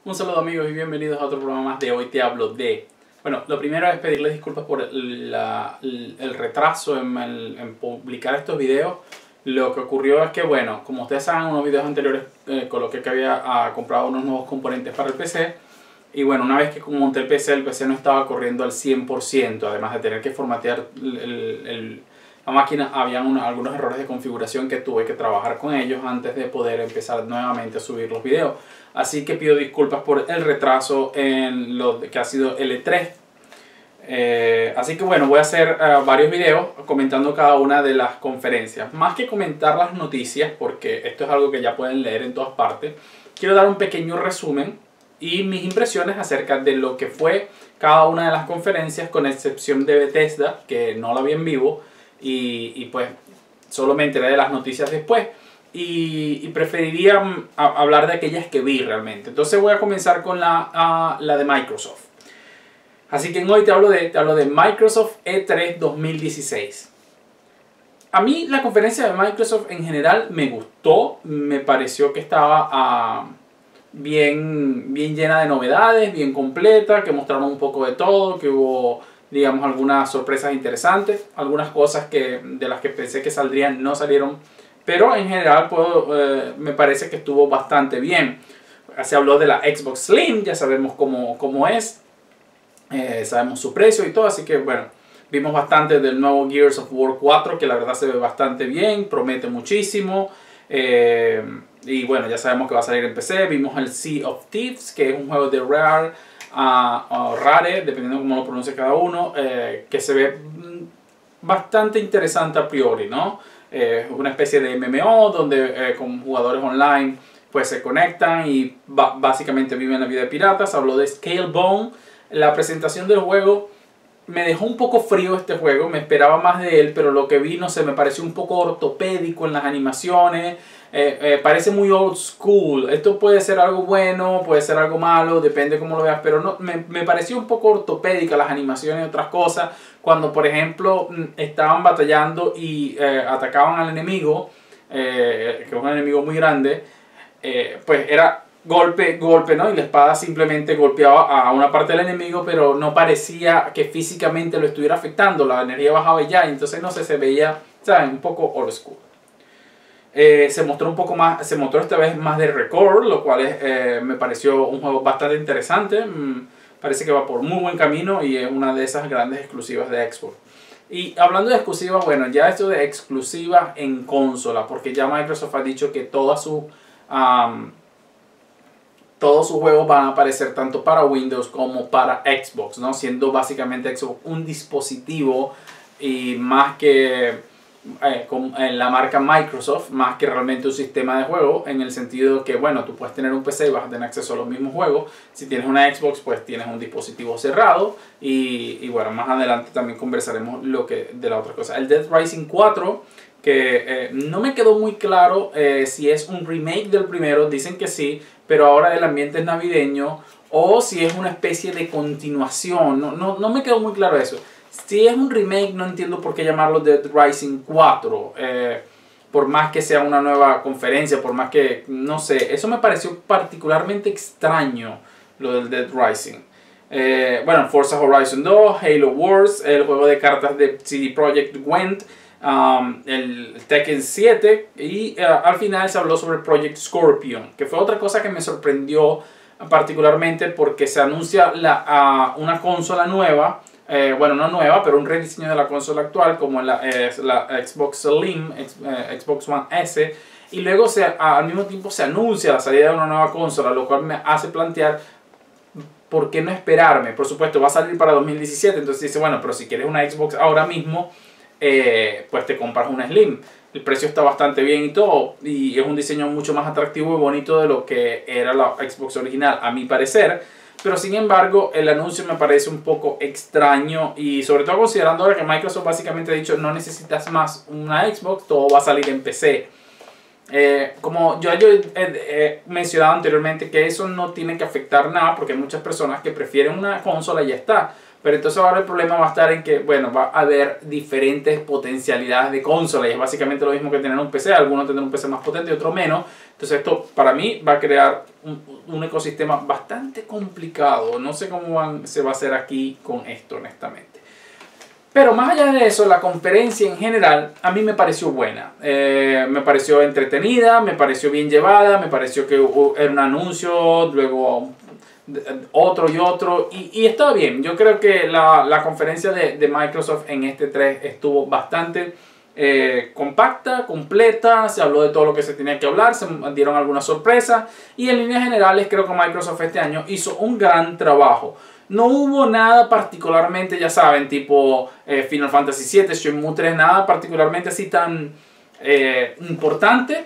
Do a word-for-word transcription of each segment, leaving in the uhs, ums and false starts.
Un saludo amigos y bienvenidos a otro programa más de Hoy Te Hablo de... Bueno, lo primero es pedirles disculpas por la, el retraso en, el, en publicar estos videos. Lo que ocurrió es que, bueno, como ustedes saben, en unos videos anteriores eh, coloqué que había ah, comprado unos nuevos componentes para el P C. Y bueno, una vez que monté el P C, el P C no estaba corriendo al cien por ciento. Además de tener que formatear el, el, la máquina, habían una, algunos errores de configuración que tuve que trabajar con ellos antes de poder empezar nuevamente a subir los videos. Así que pido disculpas por el retraso en lo que ha sido el E tres. Eh, así que bueno, voy a hacer uh, varios videos comentando cada una de las conferencias. Más que comentar las noticias, porque esto es algo que ya pueden leer en todas partes, quiero dar un pequeño resumen y mis impresiones acerca de lo que fue cada una de las conferencias, con excepción de Bethesda, que no la vi en vivo, y, y pues solo me enteré de las noticias después. Y, y preferiría um, a, hablar de aquellas que vi realmente. Entonces voy a comenzar con la, uh, la de Microsoft. Así que hoy te hablo de, te hablo de Microsoft E tres dos mil dieciséis. A mí la conferencia de Microsoft en general me gustó. Me pareció que estaba uh, bien, bien llena de novedades, bien completa, que mostraron un poco de todo, que hubo, digamos, algunas sorpresas interesantes. Algunas cosas que, de las que pensé que saldrían no salieron. Pero en general puedo, eh, me parece que estuvo bastante bien. Se habló de la Xbox Slim, ya sabemos cómo, cómo es. Eh, sabemos su precio y todo, así que bueno, vimos bastante del nuevo Gears of War cuatro, que la verdad se ve bastante bien, promete muchísimo. Eh, y bueno, ya sabemos que va a salir en P C. Vimos el Sea of Thieves, que es un juego de Rare, uh, o Rare, dependiendo de cómo lo pronuncie cada uno, eh, que se ve bastante interesante a priori, ¿no? Eh, una especie de M M O donde eh, con jugadores online pues se conectan y básicamente viven la vida de piratas. Habló de Scalebound. La presentación del juego me dejó un poco frío este juego, me esperaba más de él, pero lo que vi, no sé, me pareció un poco ortopédico en las animaciones. Eh, eh, parece muy old school. Esto puede ser algo bueno, puede ser algo malo, depende cómo lo veas, pero no, me, me pareció un poco ortopédica las animaciones y otras cosas. Cuando por ejemplo estaban batallando y eh, atacaban al enemigo, eh, que es un enemigo muy grande, eh, pues era golpe, golpe, ¿no? Y la espada simplemente golpeaba a una parte del enemigo, pero no parecía que físicamente lo estuviera afectando. La energía bajaba y ya, y entonces no sé, se veía, ¿saben? Un poco old school. Eh, se mostró un poco más, se mostró esta vez más de Record, lo cual es, eh, me pareció un juego bastante interesante. Mm, parece que va por muy buen camino y es una de esas grandes exclusivas de Xbox. Y hablando de exclusivas, bueno, ya esto de exclusivas en consola, porque ya Microsoft ha dicho que todas sus um, todos sus juegos van a aparecer tanto para Windows como para Xbox, ¿no? Siendo básicamente Xbox un dispositivo y más que eh, con eh, la marca Microsoft, más que realmente un sistema de juego, en el sentido que, bueno, tú puedes tener un P C y vas a tener acceso a los mismos juegos. Si tienes una Xbox, pues tienes un dispositivo cerrado. Y, y bueno, más adelante también conversaremos lo que, de la otra cosa. El Dead Rising cuatro, que eh, no me quedó muy claro eh, si es un remake del primero. Dicen que sí, pero ahora el ambiente es navideño, o si es una especie de continuación. No, no, no me quedó muy claro eso. Si es un remake, no entiendo por qué llamarlo Dead Rising cuatro. Eh, por más que sea una nueva conferencia, por más que, no sé, eso me pareció particularmente extraño, lo del Dead Rising. Eh, bueno, Forza Horizon dos, Halo Wars, el juego de cartas de C D Projekt Gwent, Um, el Tekken siete, y uh, al final se habló sobre Project Scorpion, que fue otra cosa que me sorprendió particularmente, porque se anuncia la, uh, una consola nueva, eh, bueno, no nueva, pero un rediseño de la consola actual, como la, eh, la Xbox Slim, ex, eh, Xbox One S, y luego se, uh, al mismo tiempo se anuncia la salida de una nueva consola, lo cual me hace plantear ¿por qué no esperarme? Por supuesto, va a salir para dos mil diecisiete, entonces dice, bueno, pero si quieres una Xbox ahora mismo, Eh, pues te compras una Slim. El precio está bastante bien y todo, y es un diseño mucho más atractivo y bonito de lo que era la Xbox original, a mi parecer. Pero sin embargo, el anuncio me parece un poco extraño, y sobre todo considerando ahora que Microsoft básicamente ha dicho no necesitas más una Xbox, todo va a salir en P C. Eh, como yo, yo he, he mencionado anteriormente, que eso no tiene que afectar nada, porque hay muchas personas que prefieren una consola y ya está. Pero entonces ahora el problema va a estar en que, bueno, va a haber diferentes potencialidades de consola, y es básicamente lo mismo que tener un P C. Algunos tendrán un P C más potente y otros menos. Entonces esto para mí va a crear un, un ecosistema bastante complicado. No sé cómo van, se va a hacer aquí con esto, honestamente. Pero más allá de eso, la conferencia en general a mí me pareció buena. Eh, me pareció entretenida, me pareció bien llevada, me pareció que era un anuncio, luego otro y otro, y, y estaba bien. Yo creo que la, la conferencia de, de Microsoft en este tres estuvo bastante eh, compacta, completa, se habló de todo lo que se tenía que hablar, se dieron algunas sorpresas, y en líneas generales creo que Microsoft este año hizo un gran trabajo. No hubo nada particularmente, ya saben, tipo eh, Final Fantasy siete, Shenmue tres, nada particularmente así tan eh, importante.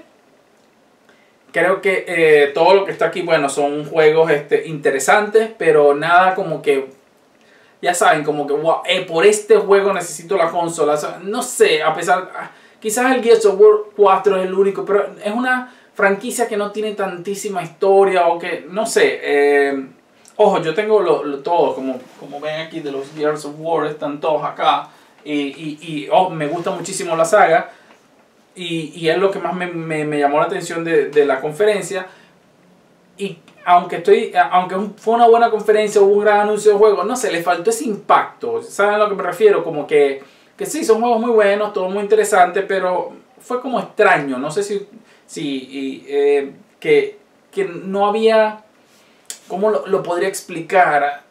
Creo que eh, todo lo que está aquí, bueno, son juegos este, interesantes, pero nada como que, ya saben, como que, wow, eh, por este juego necesito la consola. O sea, no sé, a pesar, quizás el Gears of War cuatro es el único, pero es una franquicia que no tiene tantísima historia o que, no sé, eh, ojo, yo tengo lo, lo, todo, como, como ven aquí de los Gears of War, están todos acá. Y, y, y oh, me gusta muchísimo la saga. Y, y es lo que más me, me, me llamó la atención de, de la conferencia. Y aunque, estoy, aunque fue una buena conferencia, hubo un gran anuncio de juegos, no sé, le faltó ese impacto. ¿Saben a lo que me refiero? Como que, que sí, son juegos muy buenos, todo muy interesante, pero fue como extraño. No sé si, si y, eh, que, que no había... ¿Cómo lo, lo podría explicar?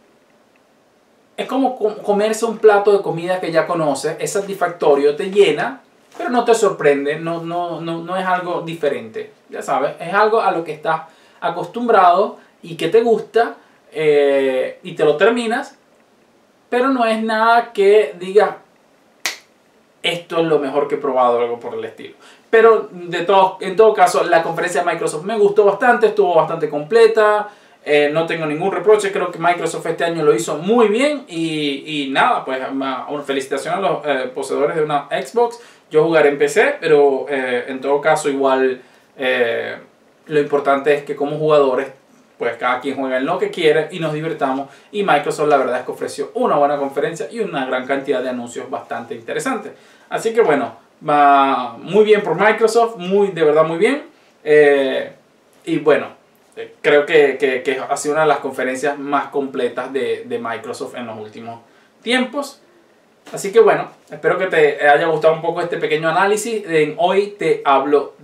Es como comerse un plato de comida que ya conoces, es satisfactorio, te llena, pero no te sorprende, no, no, no, no es algo diferente, ya sabes, es algo a lo que estás acostumbrado y que te gusta eh, y te lo terminas, pero no es nada que diga esto es lo mejor que he probado, algo por el estilo. Pero de todo, en todo caso, la conferencia de Microsoft me gustó bastante, estuvo bastante completa. Eh, no tengo ningún reproche, creo que Microsoft este año lo hizo muy bien y, y nada, pues una felicitación a los eh, poseedores de una Xbox. Yo jugaré en P C, pero eh, en todo caso igual eh, lo importante es que como jugadores pues cada quien juega en lo que quiere y nos divertamos, y Microsoft la verdad es que ofreció una buena conferencia y una gran cantidad de anuncios bastante interesantes. Así que bueno, va muy bien por Microsoft, muy de verdad muy bien, eh, y bueno, creo que, que, que ha sido una de las conferencias más completas de, de Microsoft en los últimos tiempos. Así que bueno, espero que te haya gustado un poco este pequeño análisis. En Hoy Te Hablo